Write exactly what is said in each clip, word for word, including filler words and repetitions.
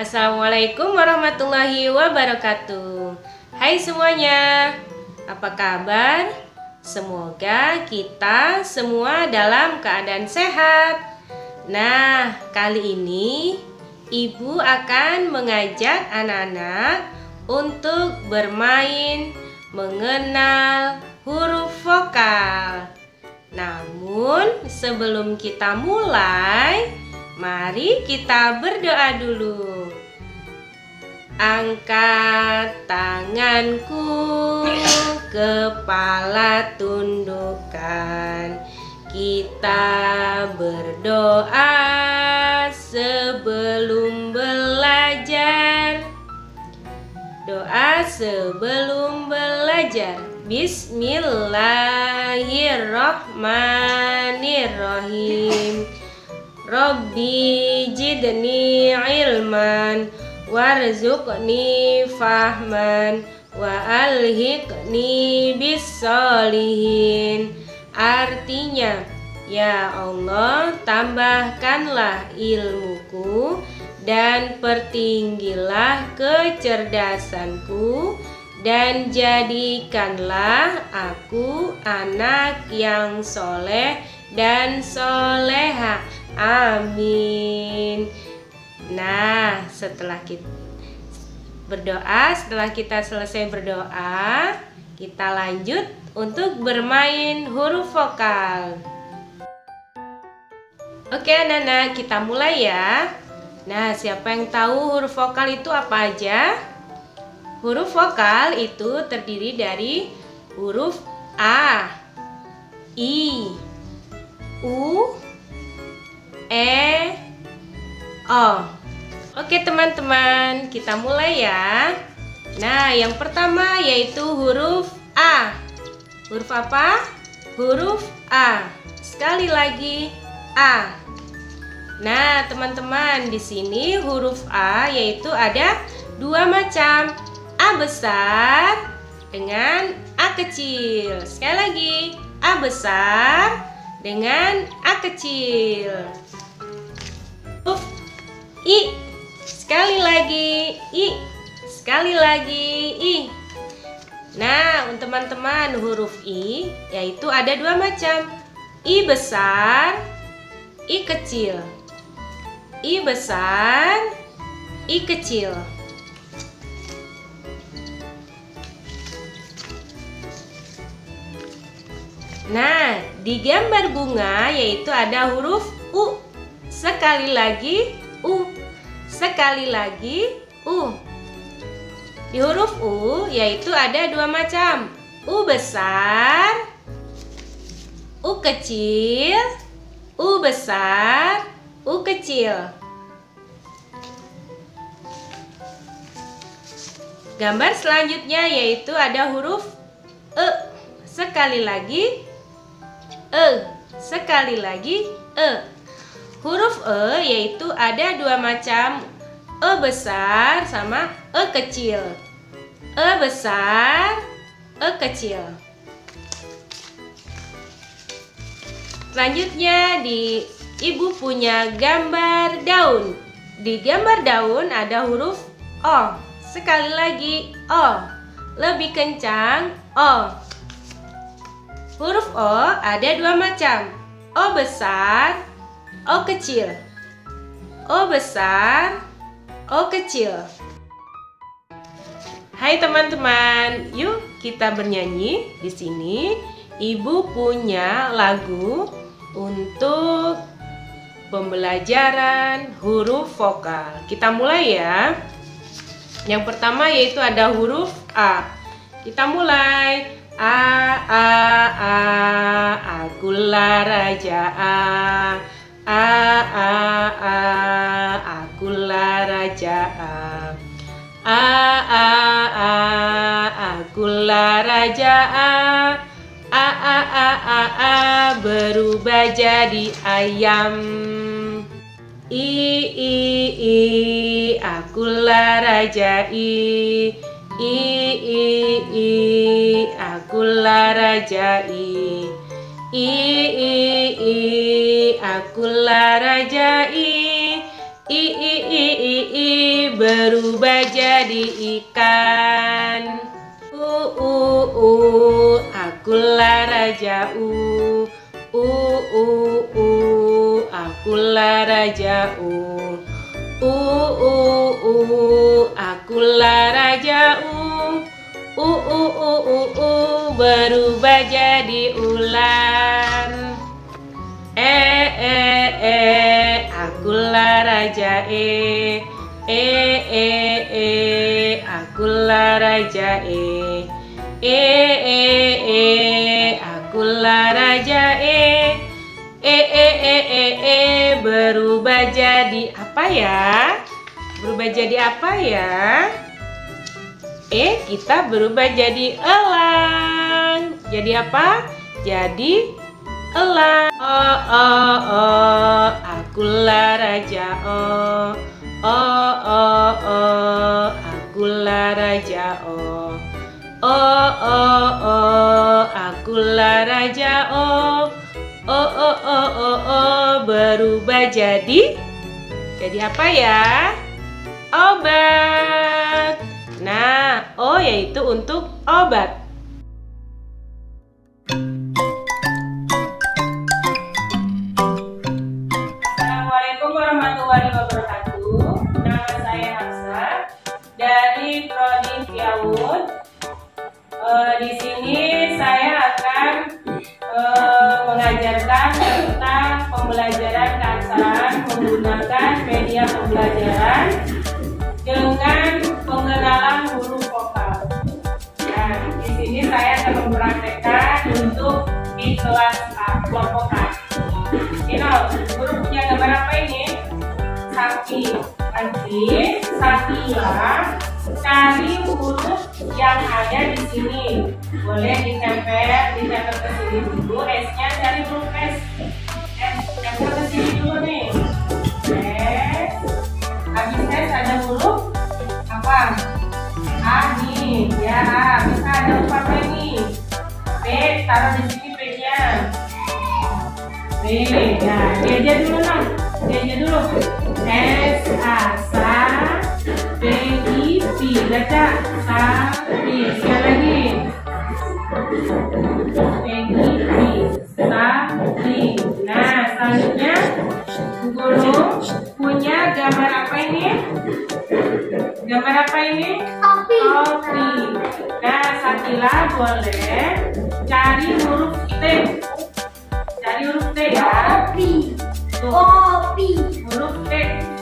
Assalamualaikum warahmatullahi wabarakatuh. Hai semuanya, apa kabar? Semoga kita semua dalam keadaan sehat. Nah, kali ini Ibu akan mengajak anak-anak untuk bermain mengenal huruf vokal. Namun sebelum kita mulai, mari kita berdoa dulu. Angkat tanganku, kepala tundukkan. Kita berdoa sebelum belajar. Doa sebelum belajar. Bismillahirrahmanirrahim. Rabbi jidni ilman warzuqni fahman wa alhiqni bissolihin. Artinya, ya Allah, tambahkanlah ilmuku dan pertinggilah kecerdasanku, dan jadikanlah aku anak yang soleh dan soleha. Amin. Nah, setelah kita berdoa, setelah kita selesai berdoa, kita lanjut untuk bermain huruf vokal. Oke anak-anak, kita mulai ya. Nah, siapa yang tahu huruf vokal itu apa aja? Huruf vokal itu terdiri dari huruf A, I, U, E, O. Oke teman-teman, kita mulai ya. Nah, yang pertama yaitu huruf A. Huruf apa? Huruf A. Sekali lagi A. Nah, teman-teman, di sini huruf A yaitu ada dua macam. A besar dengan A kecil. Sekali lagi, A besar dengan A kecil. Huruf I. Sekali lagi I. Sekali lagi I. Nah, untuk teman-teman, huruf I yaitu ada dua macam. I besar, I kecil. I besar, I kecil. Nah, di gambar bunga yaitu ada huruf U. Sekali lagi U. Sekali lagi U. Di huruf U yaitu ada dua macam. U besar, U kecil, U besar, U kecil. Gambar selanjutnya yaitu ada huruf E. Sekali lagi E. Sekali lagi E. Huruf E yaitu ada dua macam. E besar sama E kecil. E besar, E kecil. Selanjutnya di Ibu punya gambar daun. Di gambar daun ada huruf O. Sekali lagi O. Lebih kencang O. Huruf O ada dua macam. O besar, O kecil. O besar, O kecil. Hai teman-teman, yuk kita bernyanyi. Di sini Ibu punya lagu untuk pembelajaran huruf vokal. Kita mulai ya. Yang pertama yaitu ada huruf A. Kita mulai. A, A, A, akulah raja A. A, A, A, akulah raja A. A, A, A, akulah raja A. A, A, A, A, A, berubah jadi ayam. I, I, I, akulah raja I. I, I, I, akulah raja I. I, I, I, akulah raja I. I, I, I, I, I, berubah jadi ikan. U u u akulah raja U. U u u akulah raja U. U u u akulah raja U. U u u u u berubah jadi ular. E e e akulah raja E. E e e akulah raja E. E e e akulah raja E. E e e e e berubah jadi apa ya? Berubah jadi apa ya? E kita berubah jadi elang. Jadi apa? Jadi elang. O o o akulah raja O. O o o akulah raja O. O o o akulah raja O. O o o o o berubah jadi jadi apa ya? Obat. Nah, O yaitu untuk obat. Assalamualaikum warahmatullahi wabarakatuh. Nama saya Hafsa dari Prodi Fiawun. Uh, di sini saya akan uh, mengajarkan tentang pembelajaran keaksaraan menggunakan media pembelajaran dengan pengenalan huruf vokal. Nah, di sini saya akan mempraktekkan untuk di kelas A, kelompok A. Ini huruf punya gambar apa ini? Sapi. Nanti Sakila cari huruf yang ada di sini. Boleh ditempel, ditempel ke sini dulu. S-nya cari huruf S. S, tempel ke sini dulu nih. S. Habis S ada huruf apa? A nih, ya A. Bisa ada huruf apa ini? P, taruh di sini P-nya. P, nah D aja dulu nah. D aja dulu. S, A, Sa, P, I, P. Baca. Sapi. Sekali lagi. P, I, P. Sapi. Nah, selanjutnya guru punya gambar apa ini? Gambar apa ini? Kopi. Kopi. Nah, Sakila boleh cari huruf T. Cari huruf T ya. Kopi. Tuh. Kopi. Huruf T.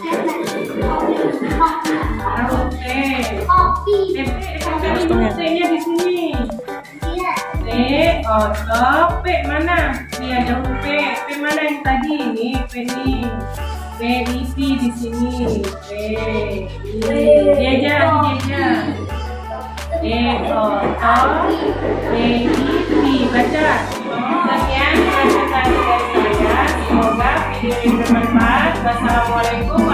Huruf T. Kopi. Huruf T-nya di sini. T, otot, P mana? Ini ada huruf P. P mana yang tadi? Ini P nih. P, I, P di sini. P, I, dia aja, dia aja. P, otot, P, I, P. Baca. Sekian pelajaran dari saya. Semoga video ini bermanfaat. Wassalamualaikum